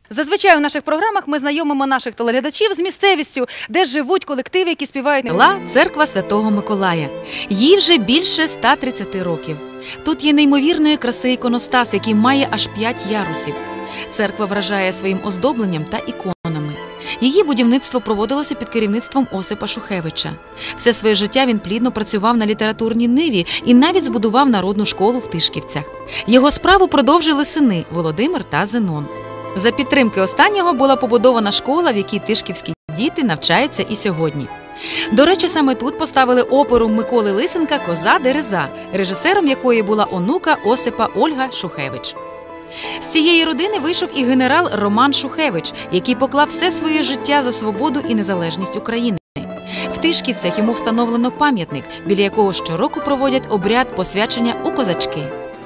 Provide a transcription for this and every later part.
Зазвичай у наших програмах ми знайомимо наших телеглядачів з місцевістю, де живуть колективи, які співають. Церква Святого Миколая. Їй вже більше 130 років. Тут є неймовірної краси іконостас, який має аж 5 ярусів. Церква вражає своїм оздобленням та іконами. Її будівництво проводилося під керівництвом Осипа Шухевича. Все своє життя він плідно працював на літературній ниві і навіть збудував народну школу в Тишківцях. Його справу продовжили сини Володимир та Зенон. За підтримки останнього була побудована школа, в якій тишківські діти навчаються і сьогодні. До речі, саме тут поставили оперу Миколи Лисенка «Коза Дереза», режисером якої була онука Осипа Ольга Шухевич. З цієї родини вийшов і генерал Роман Шухевич, який поклав все своє життя за свободу і незалежність України. В Тишківцях йому встановлено пам'ятник, біля якого щороку проводять обряд посвячення у козачки.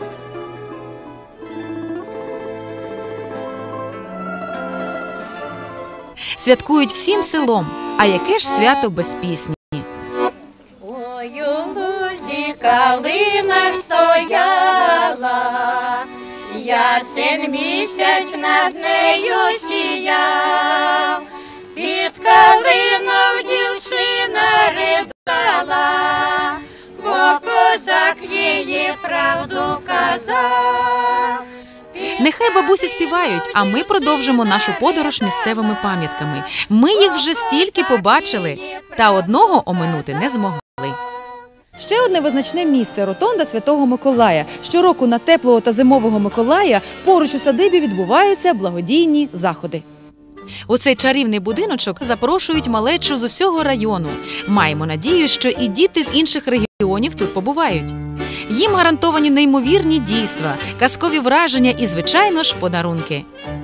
Святкують всім селом, а яке ж свято без пісні? Ой, у лузі калина стояла, ясен місяць над нею сіяв, під калиною дівчина ридала, бо козак її правду казав. Нехай бабусі співають, а ми продовжимо нашу подорож місцевими пам'ятками. Ми їх вже стільки побачили, та одного оминути не змогли. Ще одне визначне місце – Ротонда Святого Миколая. Щороку на теплого та зимового Миколая поруч у садибі відбуваються благодійні заходи. У цей чарівний будиночок запрошують малечу з усього району. Маємо надію, що і діти з інших регіонів тут побувають. Їм гарантовані неймовірні дійства, казкові враження і, звичайно ж, подарунки.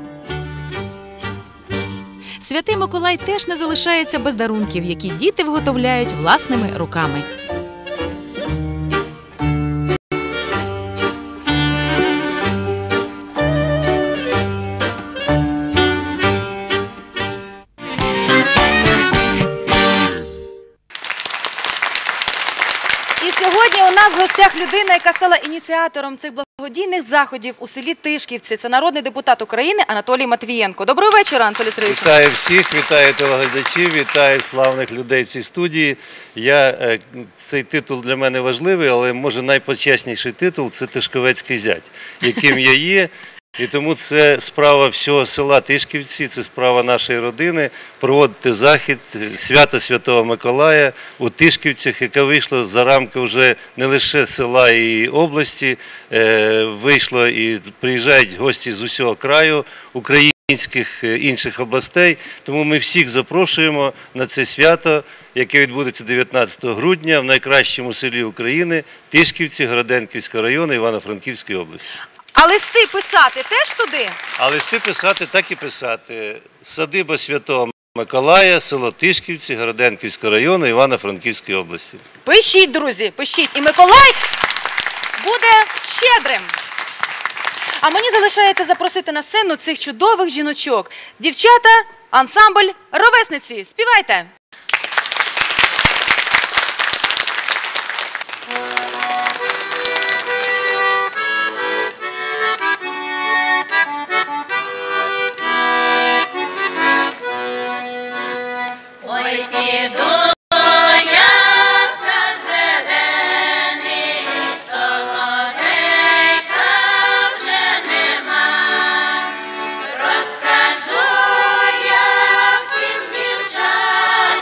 Святий Миколай теж не залишається без дарунків, які діти виготовляють власними руками. Сьогодні у нас в гостях людина, яка стала ініціатором цих благодійних заходів у селі Тишківці. Це народний депутат України Анатолій Матвієнко. Доброго вечора, Анатолій Сергійович. Вітаю всіх, вітаю телеглядачів, вітаю славних людей в цій студії. Цей титул для мене важливий, але, може, найпочесніший титул – це Тишковецький зять, яким я є. І тому це справа всього села Тишківці, це справа нашої родини проводити захід свята Святого Миколая у Тишківцях, яке вийшло за рамки вже не лише села і області, вийшло і приїжджають гості з усього краю, українських інших областей. Тому ми всіх запрошуємо на це свято, яке відбудеться 19 грудня в найкращому селі України – Тишківці Городенківського району Івано-Франківської області. А листи писати теж туди? А листи писати, так і писати. Садиба Святого Миколая, село Тишківці, Городенківського району, Івано-Франківської області. Пишіть, друзі, пишіть. І Миколай буде щедрим. А мені залишається запросити на сцену цих чудових жіночок. Дівчата, ансамбль «Ровесниці». Співайте! Розкажу я всім дівчатам,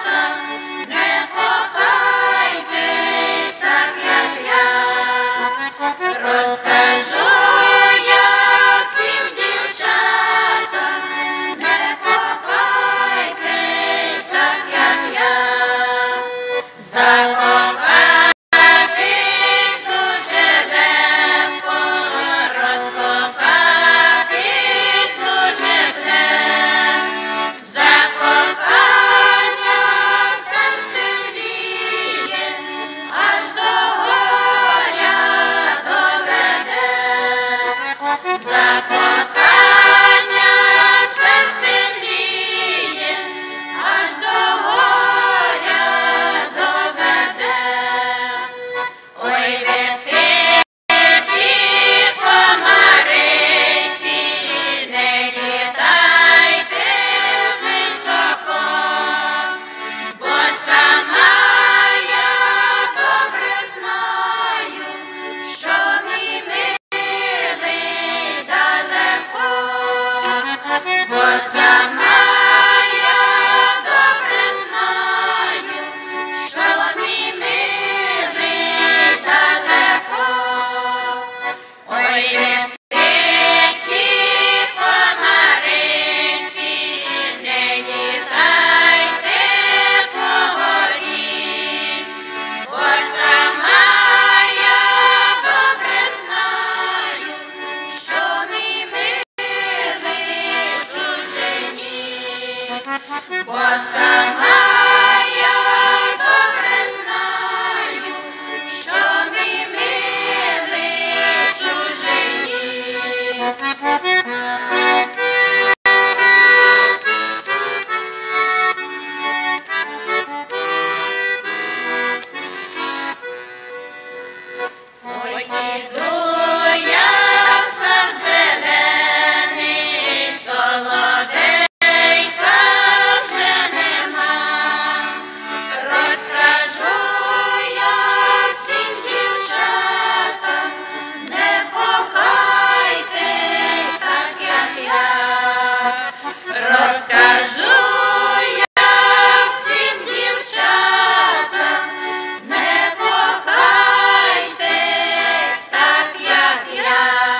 бо сама я добре знаю, що мій милий чужині. Ой, іду я в сад зелений, солоденька вже нема. Розкажу я всім дівчатам, не кохайтесь так, як я. Розкажу я всім дівчатам, не кохайтесь так, як я.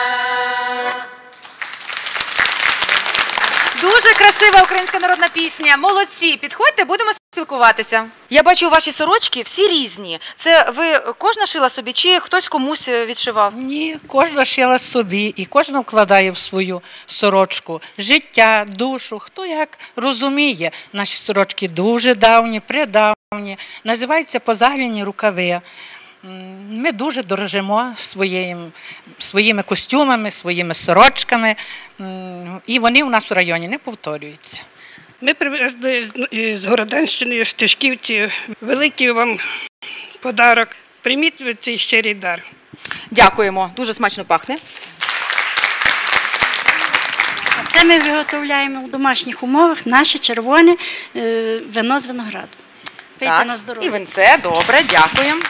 Дуже красива українська народна пісня. Молодці. Підходьте, будемо спілкуватися. Я бачу, ваші сорочки всі різні. Це ви кожна шила собі чи хтось комусь відшивав? Ні, кожна шила собі і кожна вкладає в свою сорочку життя, душу, хто як розуміє. Наші сорочки дуже давні, предавні, називаються позагляні рукави. Ми дуже дорожимо своїми костюмами, своїми сорочками, і вони у нас в районі не повторюються. Ми привезли з Городенщини, з Тишківці. Великий вам подарок. Прийміть цей щирий дар. Дякуємо. Дуже смачно пахне. Це ми виготовляємо в домашніх умовах наше червоне вино з винограду. Пийте на І здоров'я. винце, добре, дякуємо.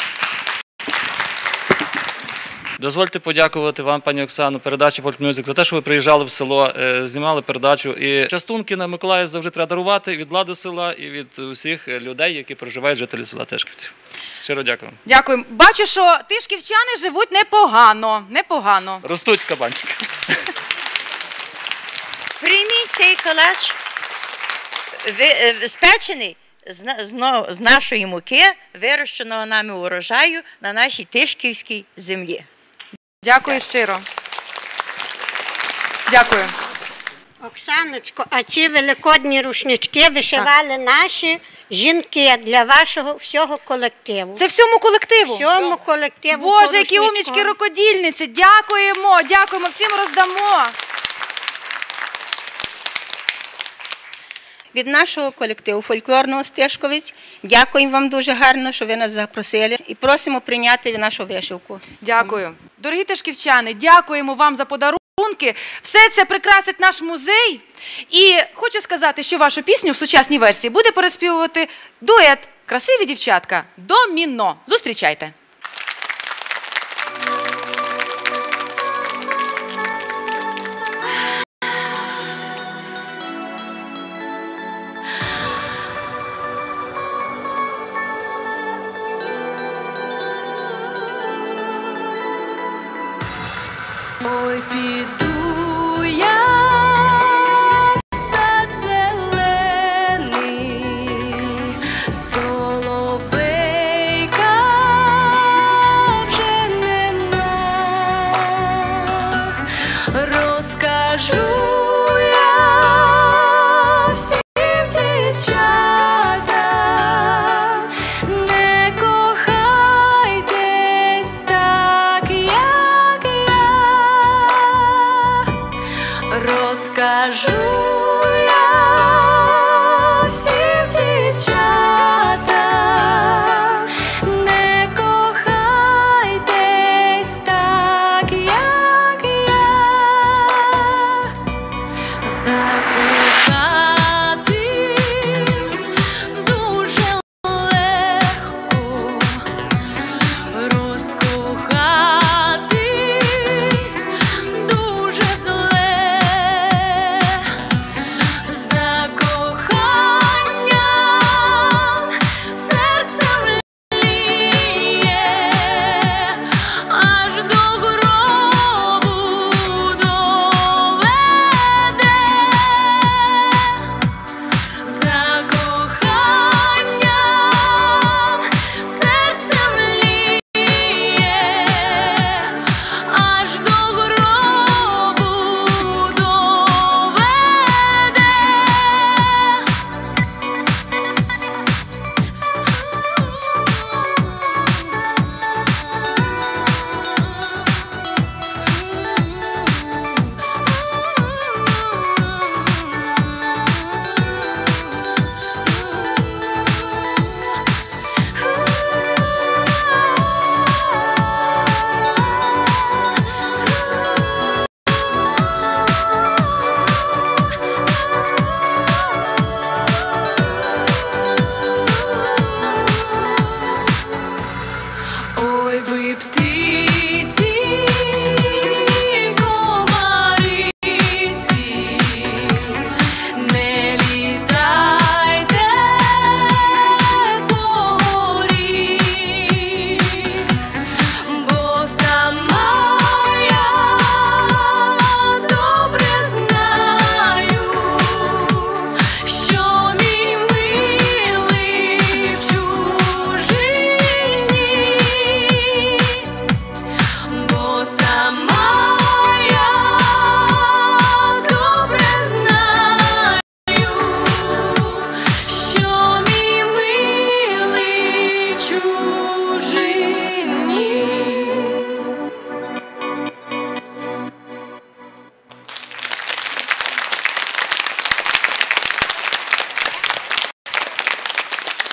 Дозвольте подякувати вам, пані Оксано, передачі Folk Music, за те, що ви приїжджали в село, знімали передачу. І частунки на Миколая завжди треба дарувати від влади села і від усіх людей, які проживають, жителів села Тишківців. Щиро дякую. Дякуємо. Бачу, що тишківчани живуть непогано. Непогано. Ростуть кабанчики. Прийміть цей калач, спечений з нашої муки, вирощеного нами урожаю на нашій тишківській землі. Дякую щиро. Дякую. Оксаночко, а ці великодні рушнички вишивали наші жінки для вашого всього колективу. Це всьому колективу? Всьому колективу. Боже, які умнічки рукодільниці. Дякуємо, дякуємо, всім роздамо. Від нашого колективу фольклорного Стишковець дякуємо вам дуже гарно, що ви нас запросили, і просимо прийняти нашу вишивку. Дякую. Дорогі тишківчани, дякуємо вам за подарунки. Все це прикрасить наш музей. І хочу сказати, що вашу пісню в сучасній версії буде переспівувати дует «Красиві дівчатка» «Доміно». Зустрічайте. Ой, піду я в сад зелений, соловейка вже нема. Розкажу я всім дівчатам, не кохайтесь так, як я. Розкажу я всім дівчатам, не кохайтесь так, як я. Закохатись дуже легко, розкохатись дуже зле. За коханням серце мліє, аж до гробу доведе.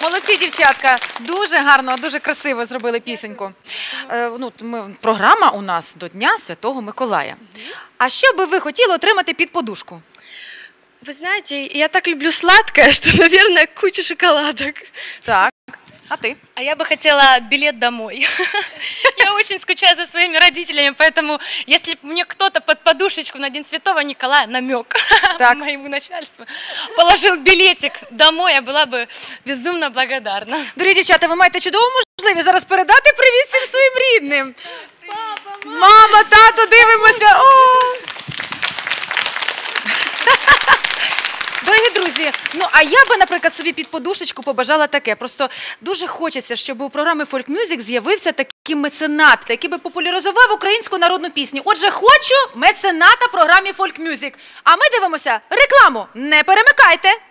Молодці, дівчатка. Дуже гарно, дуже красиво зробили пісеньку. Програма у нас до Дня Святого Миколая. А що би ви хотіли отримати під подушку? Вы знаете, я так люблю сладкое, что, наверное, куча шоколадок. Так, а ты? А я бы хотела билет домой. Я очень скучаю за своими родителями, поэтому если бы мне кто-то под подушечку на День Святого Николая, намек моему начальству, положил билетик домой, я была бы безумно благодарна. Дорогі дівчата, ви маєте чудову можливість зараз передати привіт всім своїм рідним. Мама, тато, дивимося. Дорогі друзі, а я би, наприклад, собі під подушечку побажала таке. Просто дуже хочеться, щоб у програми Folk Music з'явився такий меценат, який би популяризував українську народну пісню. Отже, хочу мецената програмі Folk Music. А ми дивимося рекламу. Не перемикайте!